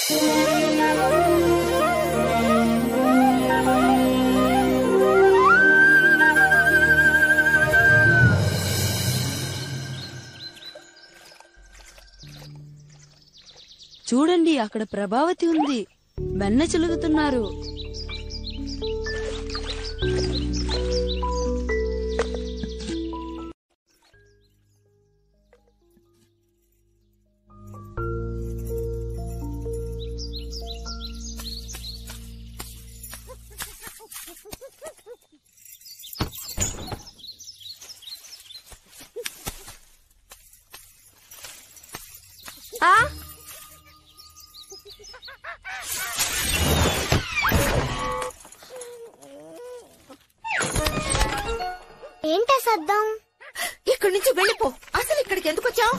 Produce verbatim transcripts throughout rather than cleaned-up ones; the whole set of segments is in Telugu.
చూడండి, అక్కడ ప్రభావతి ఉంది. వెన్న చిలుగుతున్నారు. ఏంటా సద్దాం? ఇక్కడి నుంచి వెళ్ళిపో. అసలు ఇక్కడికి ఎందుకు వచ్చావు?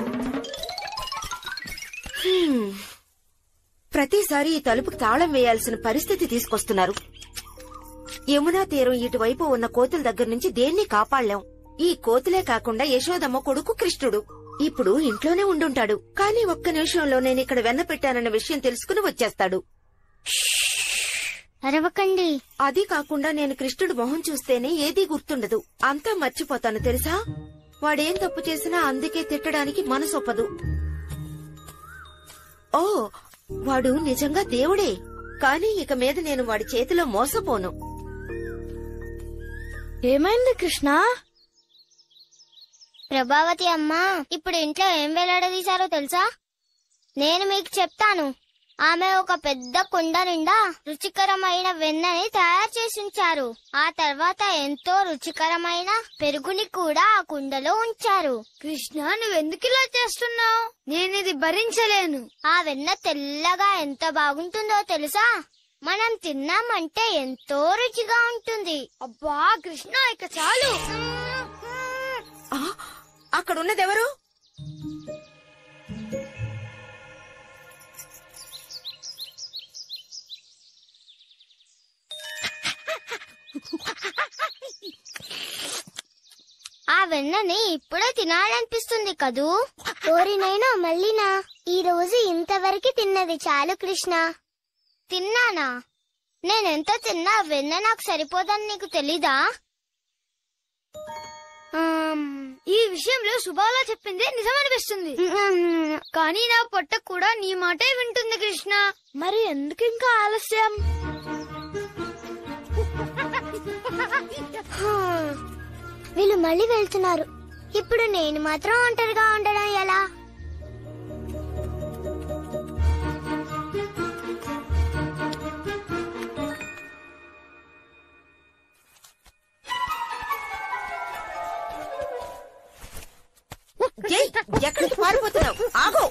ప్రతిసారి ఈ తలుపుకి తాళం వేయాల్సిన పరిస్థితి తీసుకొస్తున్నారు. యమునా తీరం ఇటువైపు ఉన్న కోతుల దగ్గర నుంచి దేన్ని కాపాడలేం. ఈ కోతులే కాకుండా యశోదమ్మ కొడుకు కృష్ణుడు ఇప్పుడు ఇంట్లోనే ఉండుంటాడు. కానీ ఒక్క నిమిషంలో నేను ఇక్కడ వెన్న పెట్టానన్న విషయం తెలుసుకుని వచ్చేస్తాడు. అరవకండి. అది కాకుండా నేను కృష్ణుడు మొహం చూస్తేనే ఏదీ గుర్తుండదు. అంతా మర్చిపోతాను తెలుసా. వాడేం తప్పు చేసినా అందుకే తిట్టడానికి మనసొప్పదు. ఓ, వాడు నిజంగా దేవుడే. కానీ ఇక మీద నేను వాడి చేతిలో మోసపోను. ఏమైంది కృష్ణ? ప్రభావతి అమ్మా ఇప్పుడు ఇంట్లో ఏం వేలాడదీశారో తెలుసా? నేను మీకు చెప్తాను. ఆమె ఒక పెద్ద కుండ నిండా రుచికరమైన వెన్నని తయారు చేసి ఉంచారు. ఆ తర్వాత ఎంతో రుచికరమైన పెరుగుని కూడా ఆ కుండలో ఉంచారు. కృష్ణ, నువ్వెందుకు ఇలా చేస్తున్నావు? నేనిది భరించలేను. ఆ వెన్న తెల్లగా ఎంత బాగుంటుందో తెలుసా? మనం తిన్నామంటే ఎంతో రుచిగా ఉంటుంది. అబ్బా కృష్ణ, ఇక చాలు. అక్కడున్నదెవరు? ఆ వెన్నని ఇప్పుడే తినాలనిపిస్తుంది కదూ. ఓరినైనా మళ్ళీనా? ఈ రోజు ఇంతవరకు తిన్నది చాలు కృష్ణ. తిన్నానా? నేనెంత తిన్నా వెన్న నాకు సరిపోదని నీకు తెలీదా? ఈ విషయంలో సుబాలా చెప్పింది నిజమనిపిస్తుంది. కానీ నా పొట్ట కూడా నీ మాటే వింటుంది కృష్ణ. మరి ఎందుకు ఇంకా ఆలస్యం? వీళ్ళు మళ్ళీ వెళ్తున్నారు. ఇప్పుడు నేను మాత్రం ఒంటరిగా ఉండడం ఎలా? ఎక్కడికి పారిపోతున్నావు? ఆగో.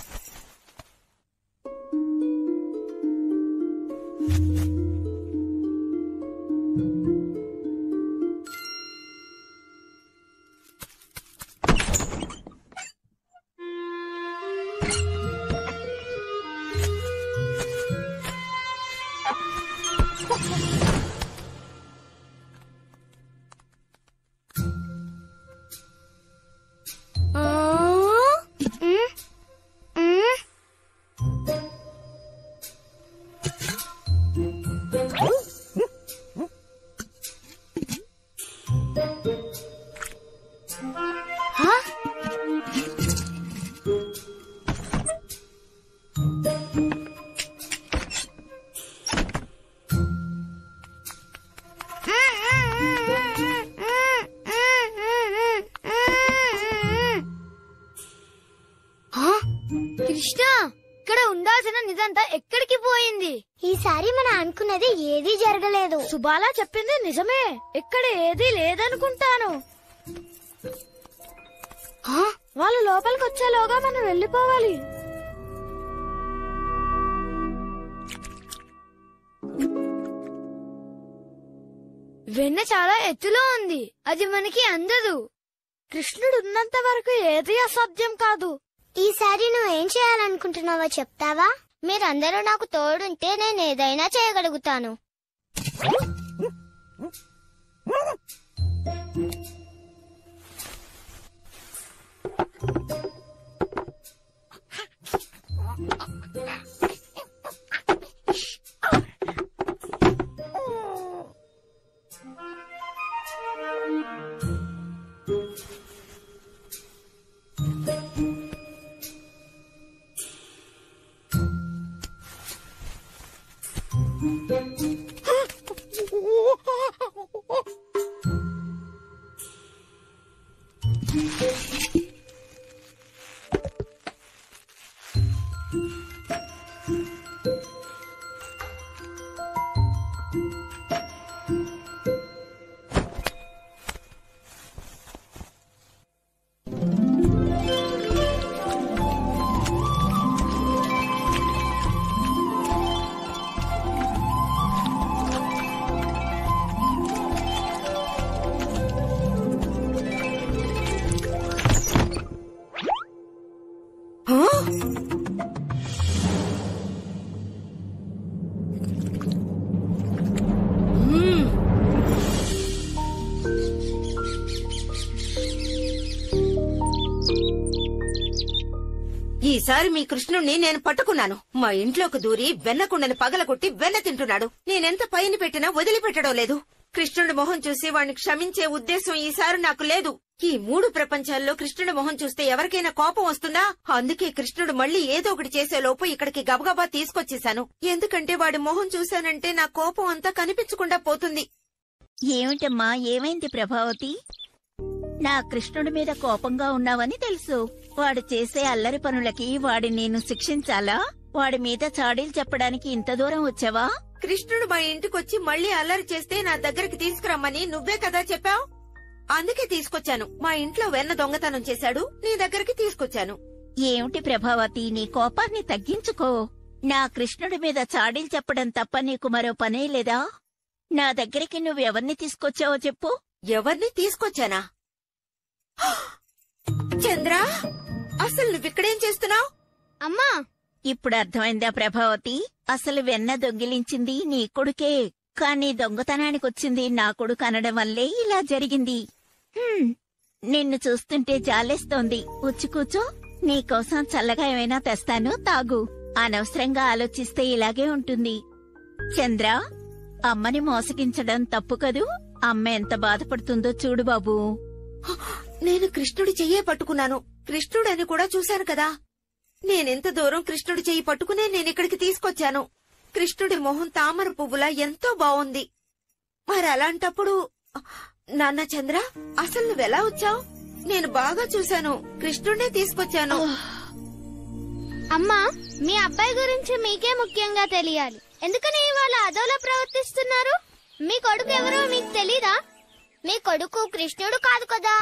కృష్ణ, ఇక్కడ ఉండాల్సిన నిజంతా ఎక్కడికి పోయింది? ఈసారి మనం అనుకున్నది ఏదీ జరగలేదు. సుబాలా చెప్పింది నిజమే. ఇక్కడ ఏదీ లేదనుకుంటాను. వాళ్ళు లోపలికి వచ్చేలోగా మనం వెళ్ళిపోవాలి. వెన్న చాలా ఎత్తులో ఉంది. అది మనకి అందదు. కృష్ణుడు ఉన్నంత వరకు ఏది అసాధ్యం కాదు. ఈసారి నువ్వేం చేయాలనుకుంటున్నావో చెప్తావా? మీరందరూ నాకు తోడుంటే నేను ఏదైనా చేయగలుగుతాను. ఈసారి మీ కృష్ణుణ్ణి నేను పట్టుకున్నాను. మా ఇంట్లోకి దూరి వెన్నకుండని పగలగొట్టి వెన్న తింటున్నాడు. నేనెంత పైన పెట్టినా వదిలిపెట్టడం లేదు. కృష్ణుడి మొహం చూసి వాణ్ణి క్షమించే ఉద్దేశం ఈసారి నాకు లేదు. ఈ మూడు ప్రపంచాల్లో కృష్ణుడి మొహం చూస్తే ఎవరికైనా కోపం వస్తుందా? అందుకే కృష్ణుడు మళ్ళీ ఏదో ఒకటి చేసేలోపు ఇక్కడికి గబగబా తీసుకొచ్చేశాను. ఎందుకంటే వాడి మొహం చూశానంటే నా కోపం అంతా కనిపించకుండా పోతుంది. ఏమిటమ్మా, ఏమైంది ప్రభావతి? నా కృష్ణుడి మీద కోపంగా ఉన్నావని తెలుసు. వాడు చేసే అల్లరి పనులకి వాడి నేను శిక్షించాలా? వాడి మీద చాడీలు చెప్పడానికి ఇంత దూరం వచ్చావా? కృష్ణుడు మా ఇంటికొచ్చి మళ్ళీ అల్లరి చేస్తే నా దగ్గరికి తీసుకురమ్మని నువ్వే కదా చెప్పావు. అందుకే తీసుకొచ్చాను. మా ఇంట్లో వెన్న దొంగతనం చేశాడు, నీ దగ్గరికి తీసుకొచ్చాను. ఏమిటి ప్రభావతి, నీ కోపాన్ని తగ్గించుకో. నా కృష్ణుడి మీద చాడీలు చెప్పడం తప్ప నీకు మరో పనే లేదా? నా దగ్గరికి నువ్వెవర్ని తీసుకొచ్చావో చెప్పు. ఎవరిని తీసుకొచ్చానా? చంద్ర, అసలు నువ్విక్కడేం చేస్తున్నావు? అమ్మా, ఇప్పుడు అర్థమైందా ప్రభావతి? అసలు వెన్న దొంగిలించింది నీ కొడుకే, కానీ దొంగతనానికొచ్చింది నా కొడుకు అనడం వల్లే ఇలా జరిగింది. హ్మ్, నిన్ను చూస్తుంటే జాలేస్తోంది. వచ్చి కూర్చో, నీకోసం చల్లగా ఏమైనా తెస్తాను, తాగు. అనవసరంగా ఆలోచిస్తే ఇలాగే ఉంటుంది. చంద్ర, అమ్మని మోసగించడం తప్పు కదూ? అమ్మ ఎంత బాధపడుతుందో చూడు బాబూ. నేను కృష్ణుడి చెయ్యే పట్టుకున్నాను. కృష్ణుడని కూడా చూశాను కదా. నేనెంత దూరం కృష్ణుడి చెయ్యి పట్టుకునే నేనిక్కడికి తీసుకొచ్చాను. కృష్ణుడి మొహం తామర పువ్వులా ఎంతో బావుంది. మరి అలాంటప్పుడు నాన్న చంద్ర, అసలు నువ్వెలా వచ్చావు? నేను బాగా చూశాను, కృష్ణుడినే తీసుకొచ్చాను. అమ్మా, మీ అబ్బాయి గురించి మీకే ముఖ్యంగా తెలియాలి. ఎందుకని ఇవాళ అదోలా ప్రవర్తిస్తున్నారు? మీ కొడుకు ఎవరో మీకు తెలీదా? మీ కొడుకు కృష్ణుడు కాదు కదా.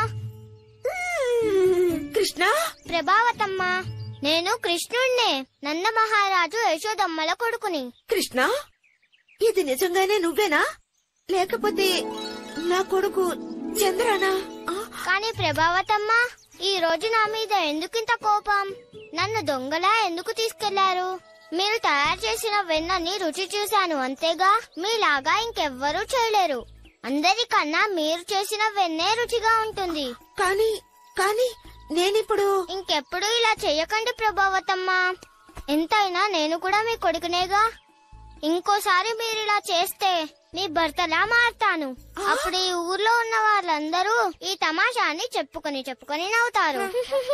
కృష్ణ, ప్రభావతమ్మ, నేను కృష్ణుణ్ణే, నంద మహారాజు యశోదమ్మల కొడుకుని. కృష్ణ, ఇది నిజంగానే నువ్వేనా? లేకపోతే నా కొడుకు చంద్రనా? కానీ ప్రభావతమ్మ, ఈ రోజు నా మీద ఎందుకింత కోపం? నన్ను దొంగలా ఎందుకు తీసుకెళ్లారు? మీరు తయారు చేసిన వెన్నని రుచి చూశాను, అంతేగా. మీలాగా ఇంకెవ్వరూ చేయలేరు. అందరికన్నా మీరు చేసిన వెన్నే రుచిగా ఉంటుంది. కానీ కానీ నేనిప్పుడు ఇంకెప్పుడు ఇలా చెయ్యకండి ప్రభావతమ్మ. ఎంతైనా నేను కూడా మీ కొడుకునేగా. ఇంకోసారి మీరిలా చేస్తే మీ భర్తలా మారుతాను. అప్పుడు ఈ ఊర్లో ఉన్న వాళ్ళందరూ ఈ తమాషాని చెప్పుకొని చెప్పుకొని నవ్వుతారు.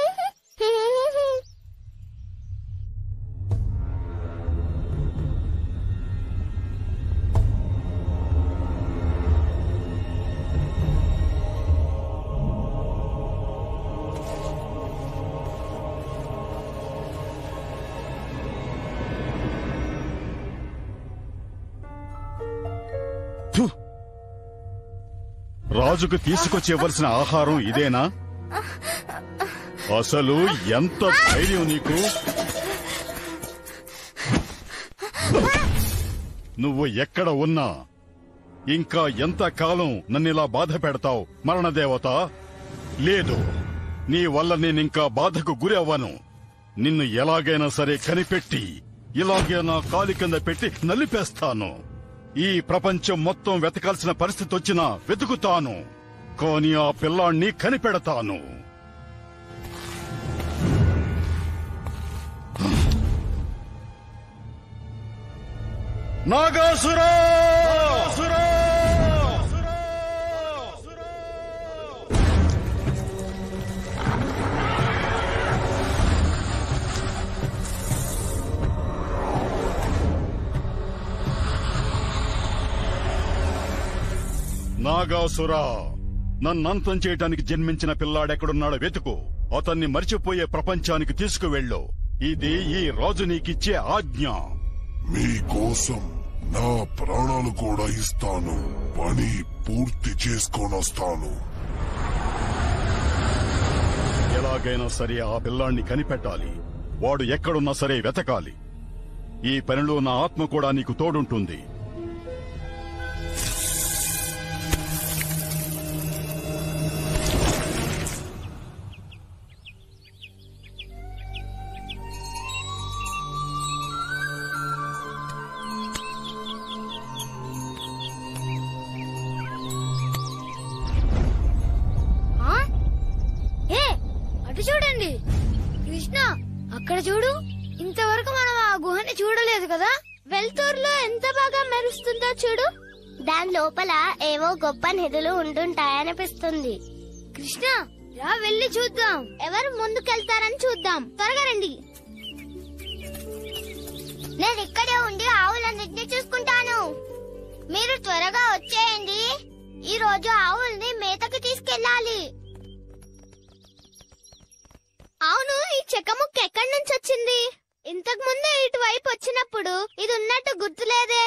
రాజుకు తీసుకొచ్చి ఇవ్వాల్సిన ఆహారం ఇదేనా? అసలు ఎంత ధైర్యం నీకు? నువ్వు ఎక్కడ ఉన్నా ఇంకా ఎంత కాలం నన్నిలా బాధ పెడతావు మరణదేవత? లేదు, నీ వల్ల నేనింకా బాధకు గురి అవ్వను. నిన్ను ఎలాగైనా సరే కనిపెట్టి ఇలాగే నా కాలి కింద పెట్టి నలిపేస్తాను. ఈ ప్రపంచం మొత్తం వెతకాల్సిన పరిస్థితి వచ్చినా వెతుకుతాను, కానీ ఆ పిల్లాణ్ణి కనిపెడతాను. నాగాసురా! నాగాసురా, నన్నంతం చేయటానికి జన్మించిన పిల్లాడెక్కడున్నాడో వెతుకు. అతన్ని మర్చిపోయే ప్రపంచానికి తీసుకువెళ్ళు. ఇది ఈ రాజు నీకిచ్చే ఆజ్ఞ. మీకోసం నా ప్రాణాలు కూడా ఇస్తాను. పని పూర్తి చేసుకొనొస్తాను. ఎలాగైనా సరే ఆ పిల్లాన్ని కనిపెట్టాలి. వాడు ఎక్కడున్నా సరే వెతకాలి. ఈ పనిలో నా ఆత్మ కూడా నీకు తోడుంటుంది. చూడండి కృష్ణ, అక్కడ చూడు. ఇంతవరకు మనం ఆ గుహని చూడలేదు కదా. వెలుతురులో ఎంత బాగా మెరుస్తుందో చూడు. దాని లోపల ఏవో గొప్ప నిధులు ఉండుంటాయనిపిస్తుంది. కృష్ణ, రా వెళ్ళి చూద్దాం. ఎవరు ముందుకెళ్తారని చూద్దాం. త్వరగా రండి. నేను ఇక్కడే ఉండి ఆవులన్నింటినీ చూసుకుంటాను. మీరు త్వరగా వచ్చేయండి. ఈ రోజు ఆవుల్ని మేతకి తీసుకెళ్ళాలి. అవును, ఈ చెక్క ముక్క ఎక్కడి నుంచి వచ్చింది? ఇంతకు ముందే ఇటువైపు వచ్చినప్పుడు ఇది ఉన్నట్టు గుర్తులేదే.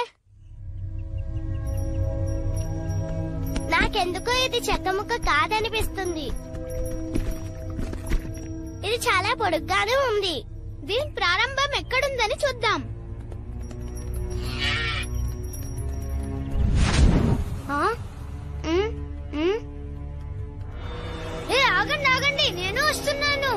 నాకెందుకో ఇది చెక్క ముక్క కాదనిపిస్తుంది. ఇది చాలా పొడుగ్గానే ఉంది. దీని ప్రారంభం ఎక్కడుందని చూద్దాం. ఏ ఆగండి ఆగండి, నేను వస్తున్నాను.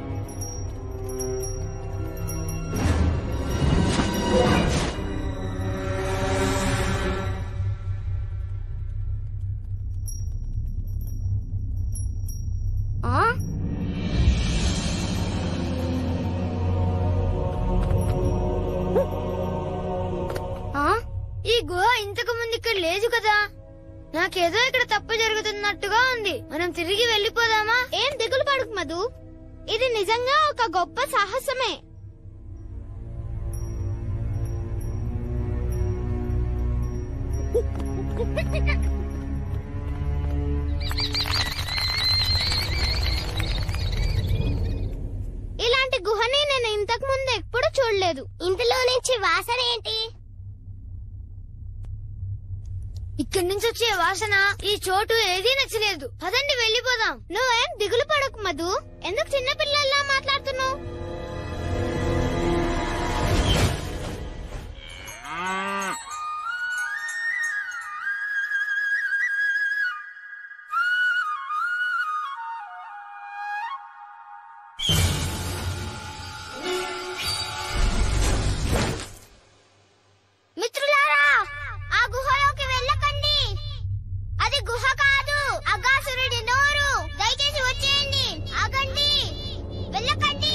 ఈ గుహ ఇంతకు ముందు ఇక్కడ లేదు కదా. నాకేదో ఇక్కడ తప్పు జరుగుతున్నట్టుగా ఉంది. మనం తిరిగి వెళ్ళిపోదామా? ఏం దిగులు పడుకు మధు, ఇది నిజంగా ఒక గొప్ప సాహసమే. ఇలాంటి గుహని నేను ఇంతకు ముందు ఎప్పుడు చూడలేదు. ఇందులో నుంచి వాసన ఏంటి? ఇక్కడి నుంచి వచ్చే వాసన, ఈ చోటు ఏదీ నచ్చలేదు. పదండి వెళ్ళిపోదాం. నువ్వేం దిగులు పడకు మధు. ఎందుకు చిన్న పిల్లల్లా మాట్లాడుతున్నావు? మిత్రులారా, ఆ గుహలోకి వెళ్ళకండి. అది గుహ కాదు, అగాసురుడి నోరు. దయచేసి వచ్చేయండి. ఆగండి, వెళ్ళకండి.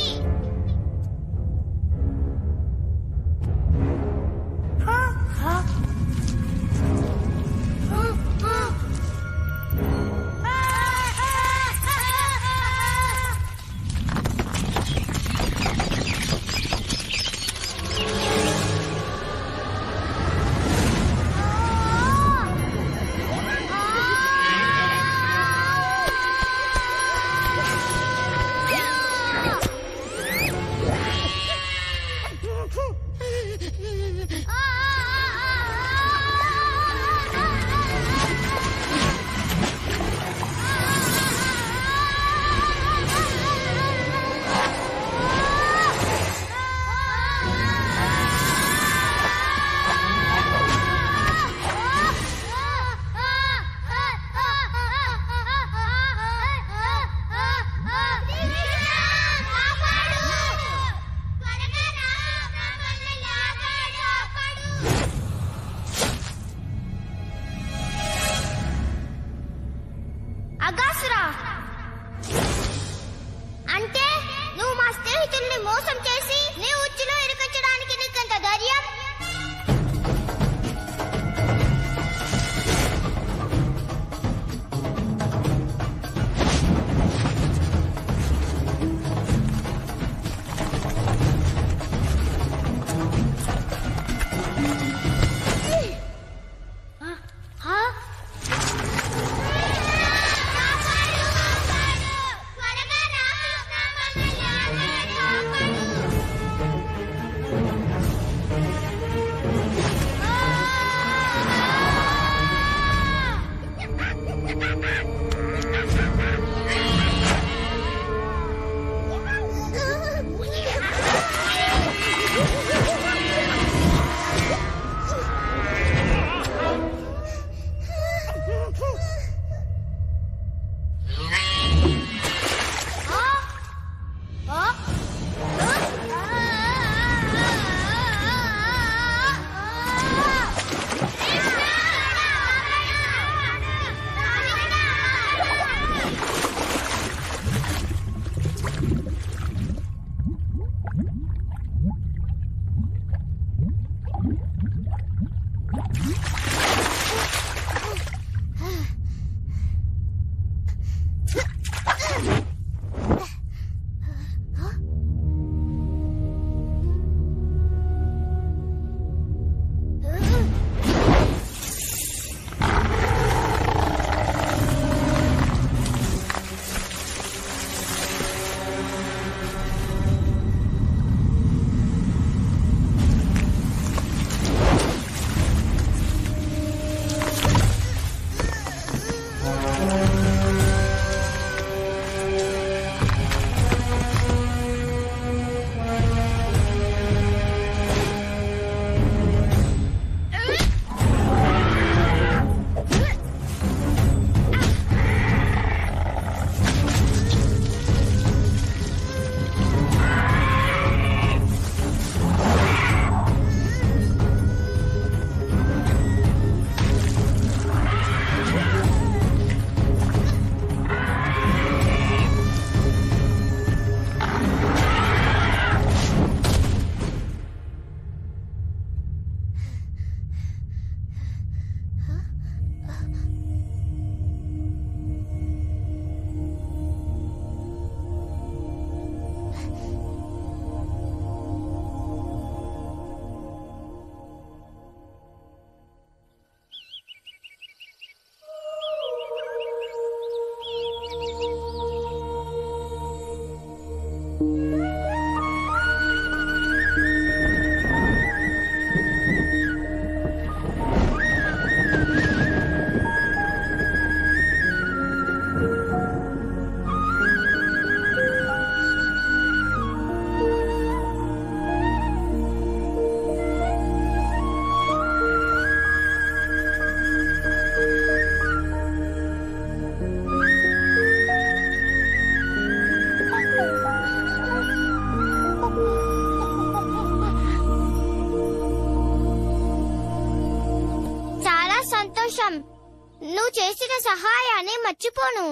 నువ్వు చేసిన సహాయాన్ని మర్చిపోను.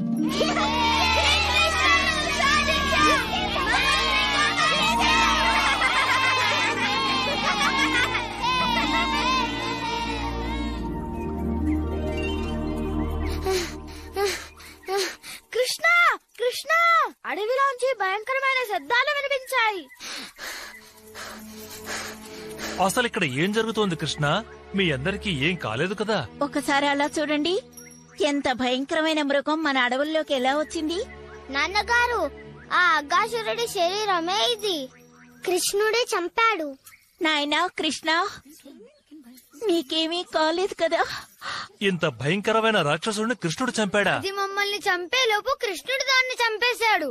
కృష్ణ కృష్ణ అడవిలోంచి భయంకరమైన శబ్దాలు వినిపించాయి. అసలు ఇక్కడ ఏం జరుగుతోంది కృష్ణ? మీ అందరికీ ఏం కాలేదు కదా? ఒకసారి అలా చూడండి, ఎంత భయంకరమైన మృగం మన అడవుల్లోకి ఎలా వచ్చింది. నాన్నగారు, ఆ అఘాసురుడి శరీరమే ఇది. కృష్ణుడే చంపాడు. నాయనా కృష్ణ, నీకేమీ కాలేదు కదా? ఇంత భయంకరమైన రాక్షసుడిని కృష్ణుడు చంపాడా? ఇది మమ్మల్ని చంపే లోపు కృష్ణుడు దాన్ని చంపేశాడు.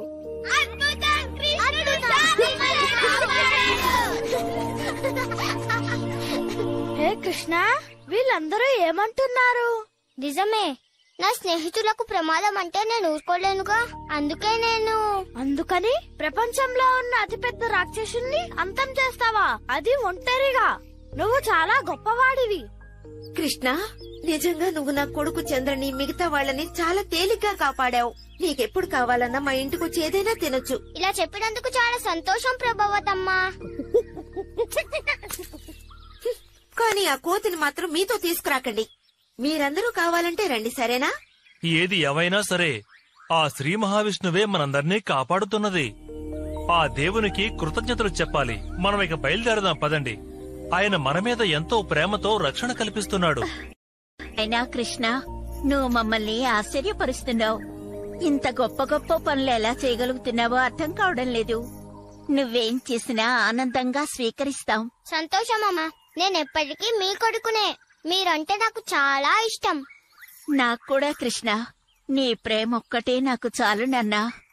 హే కృష్ణ, వీళ్ళందరూ ఏమంటున్నారు? నిజమే, నా స్నేహితులకు ప్రమాదం అంటే నేను ఊరుకోలేనుగా. అందుకే నేను అందుకని ప్రపంచంలో ఉన్న అతిపెద్ద రాక్షసుల్ని అంతం చేస్తావా? అది ఒంటరిగా. నువ్వు చాలా గొప్పవాడివి. కృష్ణ, నిజంగా నువ్వు నా కొడుకు చంద్రని, మిగతా వాళ్ళని చాలా తేలిగ్గా కాపాడావు. నీకెప్పుడు కావాలన్నా మా ఇంటికొచ్చి ఏదైనా తినొచ్చు. ఇలా చెప్పినందుకు చాలా సంతోషం ప్రభావతమ్మా. కానీ ఆ కోతిని మాత్రం మీతో తీసుకురాకండి. మీరందరూ కావాలంటే రండి, సరేనా? ఏది ఏమైనా సరే ఆ శ్రీ మహావిష్ణువే మనందర్నీ కాపాడుతున్నది. ఆ దేవునికి కృతజ్ఞతలు చెప్పాలి. మనం ఇక బయలుదేరదాం పదండి. ఆయన మన మీద ఎంతో ప్రేమతో రక్షణ కల్పిస్తున్నాడు. అయినా కృష్ణ, నువ్వు మమ్మల్ని ఆశ్చర్యపరుస్తున్నావు. ఇంత గొప్ప గొప్ప పనులు ఎలా చేయగలుగుతున్నావో అర్థం కావడం లేదు. నువ్వేం చేసినా ఆనందంగా స్వీకరిస్తాం. సంతోషమమ్మా, నేనెప్పటికీ మీ కొడుకునే. మీరంటే నాకు చాలా ఇష్టం. నాకు కూడా కృష్ణ, నీ ప్రేమ ఒక్కటే నాకు చాలు నాన్నా.